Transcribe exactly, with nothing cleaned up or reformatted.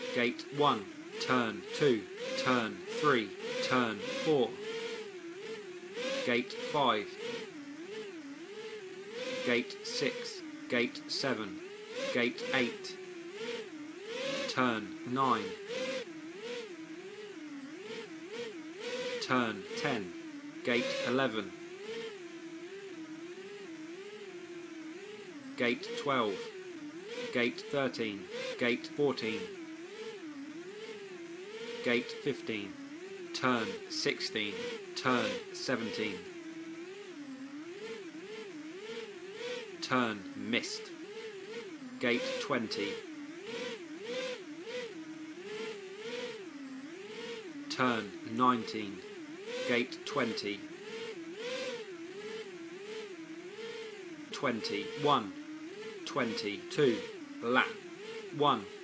Gate one, turn two, turn three, turn four. Gate five. Gate six, gate seven, gate eight. Turn nine. Turn ten, gate eleven. Gate twelve, gate thirteen, gate fourteen. Gate fifteen, turn sixteen, turn seventeen. Turn missed. Gate twenty. Turn nineteen, gate twenty. twenty-one, twenty-two, lap one.